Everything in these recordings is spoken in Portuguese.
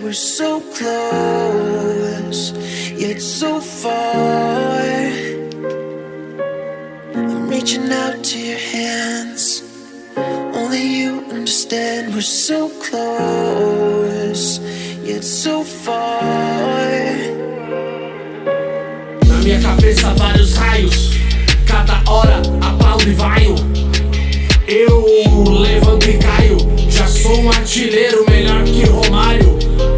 we're so close, yet so far. I'm reaching out to your hands, only you understand. We're so close, yet so far. Na minha cabeça vários raios, cada hora aplaudo e vaio. Eu levanto e caio, já sou um artilheiro melhor que Romário.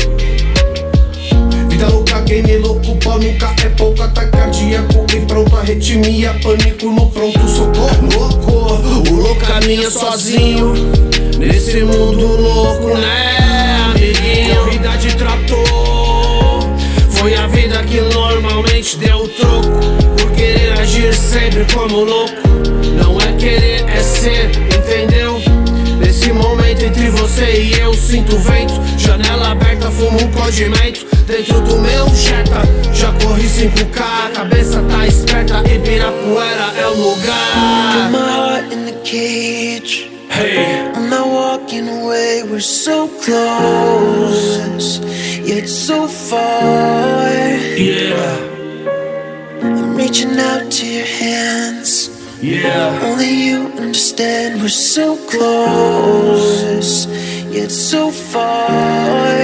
Vida louca, game louco, pó nunca é pouco. Ataque cardíaco e pronto, arritmia, pânico no pronto socorro. Louco, o louco caminha sozinho nesse mundo louco, né, amiguinho? Vida de trator foi a vida que normalmente deu o troco por querer agir sempre como louco. Não é querer, é ser, entendeu? Nesse momento entre você e eu sinto o vento. Janela aberta, fumo um condimento dentro do meu Jetta. Já corri 5K, a cabeça tá esperta. Ibirapuera é o lugar. Got my heart in the cage, Hey, I'm not walking away. We're so close, yet so far. yeah, I'm reaching out to your hands, yeah. only you understand. We're so close, yet so far.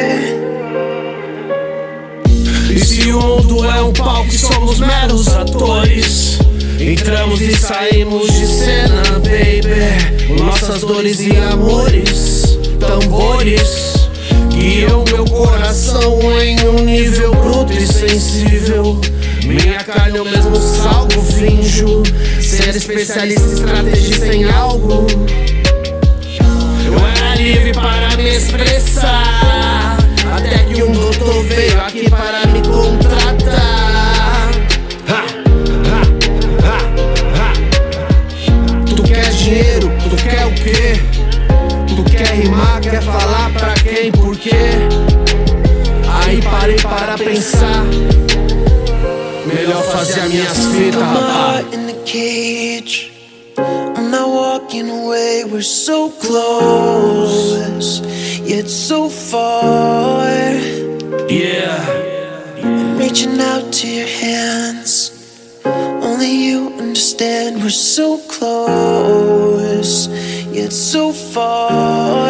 E se o mundo é um palco e somos meros atores, entramos e saímos de cena, baby. Nossas dores e amores, tambores, guiam meu coração em um nível bruto e sensível. Minha carne eu mesmo salvo, finjo ser especialista, estrategista em algo. Eu era livre para me expressar, até que um doutor veio aqui para me contratar. Ha, ha, ha, ha. Tu quer dinheiro, tu quer o quê? Tu quer rimar, quer falar pra quem, por quê? Aí parei para pensar, melhor fazer as minhas fitas, Got my rapaz. heart in the cage, I'm not walking away. We're so close, yet so far. Yeah, I'm reaching out to your hands, only you understand. We're so close, yet so far.